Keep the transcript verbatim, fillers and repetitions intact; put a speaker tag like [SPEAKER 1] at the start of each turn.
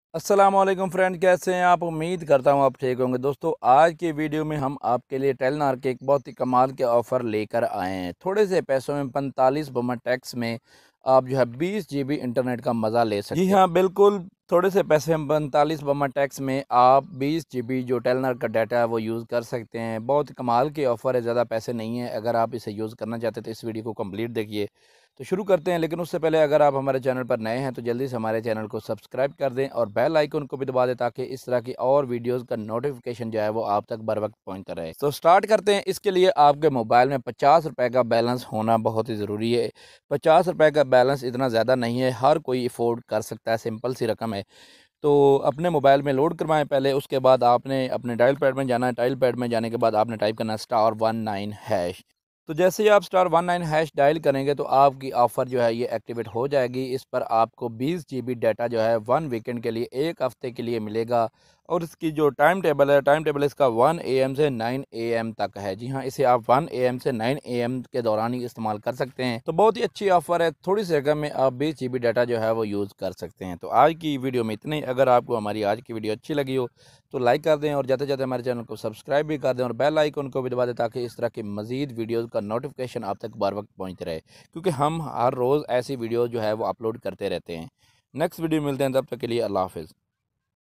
[SPEAKER 1] अस्सलामुअलैकुम फ्रेंड, कैसे हैं आप। उम्मीद करता हूं आप ठीक होंगे। दोस्तों, आज की वीडियो में हम आपके लिए टेलीनॉर के एक बहुत ही कमाल के ऑफ़र लेकर आए हैं। थोड़े से पैसों में पैंतालीस बम्मा टैक्स में आप जो है बीस जी बी इंटरनेट का मज़ा ले सकते हैं। जी हाँ, बिल्कुल। थोड़े से पैसे में पैंतालीस बम्मा टैक्स में आप बीस जी बी जो टेलीनॉर का डाटा है वो यूज़ कर सकते हैं। बहुत कमाल के ऑफ़र है, ज़्यादा पैसे नहीं है। अगर आप इसे यूज़ करना चाहते हैं तो इस वीडियो को कंप्लीट देखिए। तो शुरू करते हैं, लेकिन उससे पहले अगर आप हमारे चैनल पर नए हैं तो जल्दी से हमारे चैनल को सब्सक्राइब कर दें और बेल आइकन को भी दबा दें, ताकि इस तरह की और वीडियोस का नोटिफिकेशन जो है वो आप तक बर वक्त पहुंचता रहे। तो स्टार्ट करते हैं। इसके लिए आपके मोबाइल में पचास रुपए का बैलेंस होना बहुत ही ज़रूरी है। पचास रुपए का बैलेंस इतना ज़्यादा नहीं है, हर कोई अफोर्ड कर सकता है, सिंपल सी रकम है। तो अपने मोबाइल में लोड करवाएं पहले, उसके बाद आपने अपने डायल पैड में जाना है। डायल पैड में जाने के बाद आपने टाइप करना है स्टार वन नाइन हैश। तो जैसे ही आप star one nine hash dial करेंगे तो आपकी ऑफ़र जो है ये एक्टिवेट हो जाएगी। इस पर आपको बीस जी बी डाटा जो है वन वीकेंड के लिए, एक हफ़्ते के लिए मिलेगा। और इसकी जो टाइम टेबल है, टाइम टेबल इसका वन ए एम से नाइन ए एम तक है। जी हाँ, इसे आप वन ए एम से नाइन ए एम के दौरान ही इस्तेमाल कर सकते हैं। तो बहुत ही अच्छी ऑफ़र है। थोड़ी सी रकम में आप बीस जी बी डाटा जो है वो यूज़ कर सकते हैं। तो आज की वीडियो में इतना ही। अगर आपको हमारी आज की वीडियो अच्छी लगी हो तो लाइक कर दें और जाते जाते हमारे चैनल को सब्सक्राइब भी कर दें और बेल आइकन को भी दबा दें, ताकि इस तरह की मज़ीद वीडियोज़ का नोटिफिकेशन आप तक बर वक्त पहुँचते रहे, क्योंकि हम हर रोज़ ऐसी वीडियो जो है वो अपलोड करते रहते हैं। नेक्स्ट वीडियो मिलते हैं, तब तक के लिए अल्लाह हाफ़िज़।